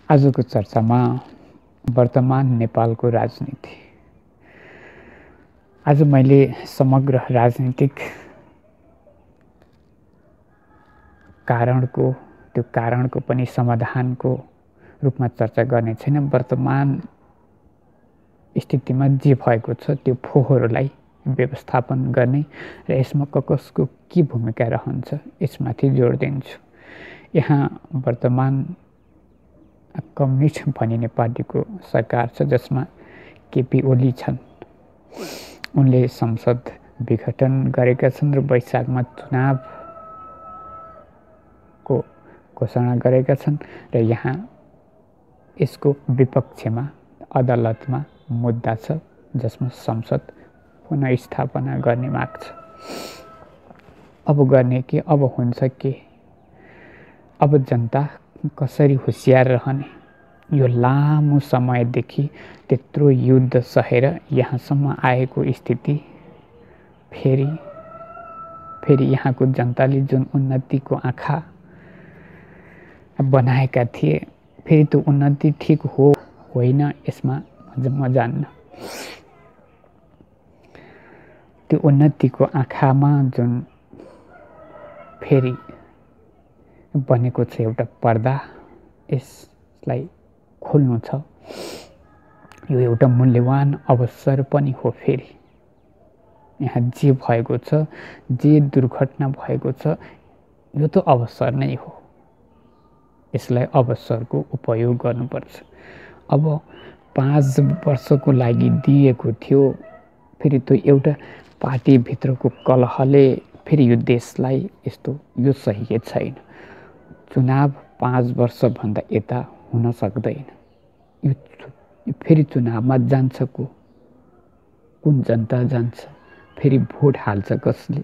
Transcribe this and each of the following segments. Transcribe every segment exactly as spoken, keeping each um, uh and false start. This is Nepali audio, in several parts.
आजको चर्चामा वर्तमान नेपालको राजनीति। आज मैले समग्र राजनीतिक कारणको त्यो कारणको पनि समाधानको रूपमा चर्चा गर्ने छैन। वर्तमान स्थितिमा जे भएको छ त्यो फोहोरलाई व्यवस्थापन गर्ने र यसमा कसको के भूमिका रहन्छ यसमाथि जोड दिन्छु। यहाँ वर्तमान कम्युनिस्ट भनिने पार्टीको सरकार छ जसमा केपी ओली छन्। उनले संसद विघटन गरेका छन् र वैशाखमा चुनावको घोषणा गरेका छन् र यहाँ यसको विपक्षमा अदालतमा मुद्दा छ जसमा संसद पुनः स्थापना गर्ने माग छ। अब गर्ने के, अब हुन्छ के, अब जनता कसरी होशियार रहने? यो लामो समयदेखि त्यत्रो युद्ध सहेर यहाँसम्म आएको स्थिति फेरि फेरि यहाँको जनताले जुन उन्नतिको आँखा बनाएका थिए फेरि त्यो उन्नति ठिक हो होइन यसमा म जान्न। त्यो उन्नतिको आँखामा जुन फेरि बनेको छ एउटा पर्दा, यसलाई खोल्नु छ। यो एउटा मूल्यवान अवसर पनि हो। फेरि यहाँ जे भएको छ, जे दुर्घटना भएको छ, यो त अवसर नै हो। यसलाई अवसरको उपयोग गर्नुपर्छ। अब पाँच वर्षको लागि दिएको थियो, फेरि त्यो एउटा पार्टीभित्रको कलहले फेरि यो देशलाई यस्तो यो सही छैन। चुनाव पाँच वर्षभन्दा यता हुन सक्दैन। यो फेरि चुनावमा जान्छ को? कुन जनता जान्छ? फेरि भोट हाल्छ कसले?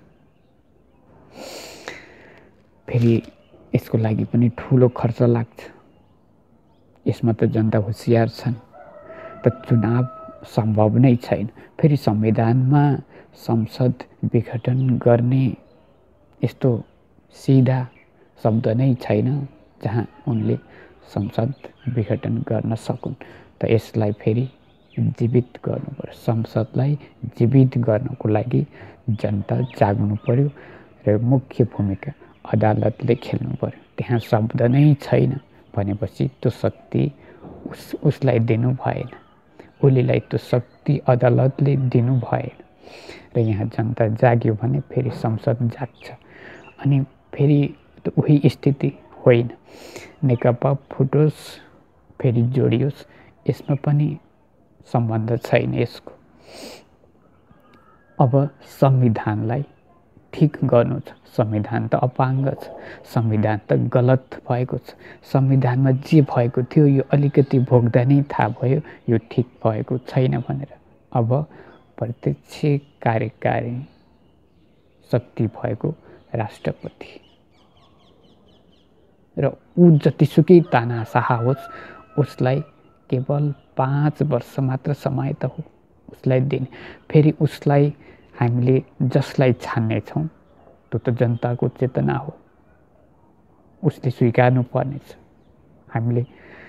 फेरि यसको लागि पनि ठुलो खर्च लाग्छ। यसमा त जनता होशियार छन्। त चुनाव सम्भव नै छैन। फेरि संविधानमा संसद विघटन गर्ने यस्तो सिधा शब्द नै छैन जहाँ उनले संसद विघटन गर्न सकुन्। त यसलाई फेरि जीवित गर्नुपर्छ। संसदलाई जीवित गर्नको लागि जनता जाग्नु पर्यो र मुख्य भूमिका अदालतले खेल्नु पर्यो। त्यहाँ शब्द नै छैन भनेपछि त्यो शक्ति उस उसलाई दिनु भएन। ओलीलाई त्यो शक्ति अदालतले दिनु भएन र यहाँ जनता जाग्यो भने फेरि संसद जाग्छ। अनि फेरि उही स्थिति होइन। नेकपा फुटोस् फेरि जोडियोस्, यसमा पनि सम्बन्ध छैन यसको। अब संविधानलाई ठिक गर्नु छ। संविधान त अपाङ्ग छ। संविधान त गलत भएको छ। संविधानमा जे भएको थियो यो अलिकति भोग्दा नै थाहा भयो यो ठिक भएको छैन भनेर। अब प्रत्यक्ष कार्यकारी शक्ति भएको राष्ट्रपति र ऊ जतिसुकै तानाशाह होस् उसलाई केवल पाँच वर्ष मात्र समय त हो उसलाई दिने। फेरि उसलाई हामीले जसलाई छान्नेछौँ त्यो त जनताको चेतना हो। उसले स्वीकार्नु पर्नेछ। हामीले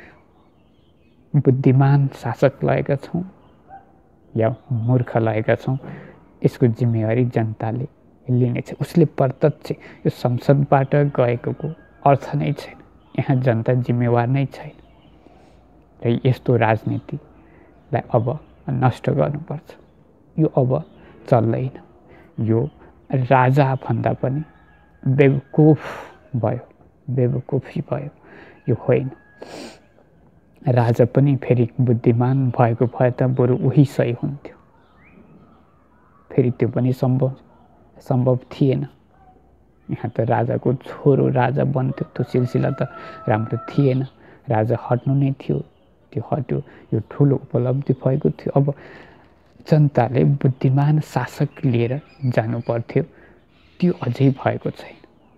बुद्धिमान शासक लगेका छौँ या मूर्ख लगेका छौँ, यसको जिम्मेवारी जनताले लिनेछ। उसले प्रत्यक्ष यो संसदबाट गएको अर्थ नै छैन। यहाँ जनता जिम्मेवार नै छैन र यस्तो राजनीतिलाई अब नष्ट गर्नुपर्छ। यो अब चल्दैन। यो राजा भन्दा पनि बेवकुफ भयो, बेवकुफी भयो। यो होइन। राजा पनि फेरि बुद्धिमान भएको भए त बरु उही सही हुन्थ्यो। फेरि त्यो पनि सम्भव सम्भव थिएन। यहाँ त राजाको छोरो राजा बन्थ्यो, त्यो सिलसिला त राम्रो थिएन। राजा हट्नु नै थियो, त्यो हट्यो। यो ठुलो उपलब्धि भएको थियो। अब जनताले बुद्धिमान शासक लिएर जानु पर्थ्यो, त्यो अझै भएको छैन।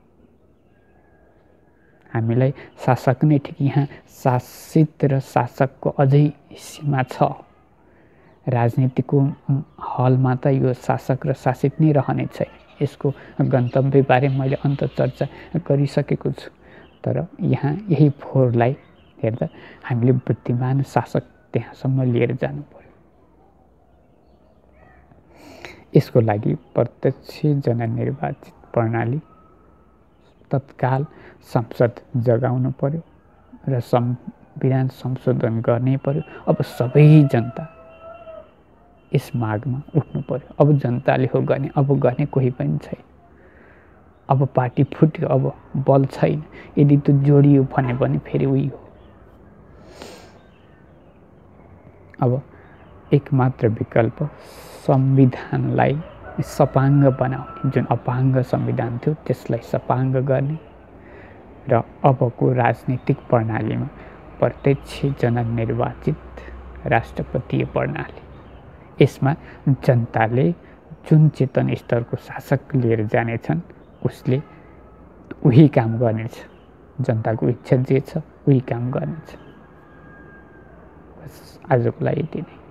हामीलाई शासक नै ठिक। यहाँ शासित र शासकको अझै सीमा छ। राजनीतिको हलमा त यो शासक र शासित नै रहने छैन। यसको गन्तव्यबारे मैले अन्त चर्चा गरिसकेको छु। तर यहाँ यही फोहोरलाई हेर्दा हामीले बुद्धिमान शासक त्यहाँसम्म लिएर जानु पर्यो। यसको लागि प्रत्यक्ष जननिर्वाचित प्रणाली तत्काल संसद जगाउनु पर्यो र संविधान संशोधन गर्नै पर्यो। अब सबै जनता यस मागमा उठ्नु पर्यो। अब जनताले हो गर्ने, अब गर्ने कोही पनि छैन। अब पार्टी फुट्यो, अब बल छैन। यदि त्यो जोडियो भने पनि फेरि उही हो। अब एकमात्र विकल्प संविधानलाई सपाङ्ग बनाउने, जुन अपाङ्ग संविधान थियो त्यसलाई सपाङ्ग गर्ने र अबको राजनीतिक प्रणालीमा प्रत्यक्ष जननिर्वाचित राष्ट्रपतीय प्रणाली, यसमा जनताले जुन चेतन स्तरको शासक लिएर जानेछन् उसले उही काम गर्नेछ। जनताको इच्छा जे छ उही काम गर्नेछ। बस आजको लागि यति नै।